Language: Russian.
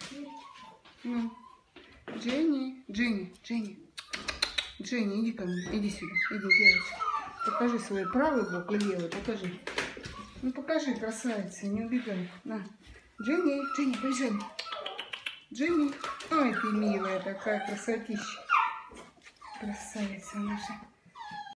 Ну. Дженни, Дженни, Дженни. Дженни, иди ко мне, иди сюда, иди, девочка. Покажи свой правый бок и левый, покажи. Ну покажи, красавица, не убегай. На. Дженни, Дженни, приезжай. Дженни. Ой, ты милая такая красотища. Красавица наша.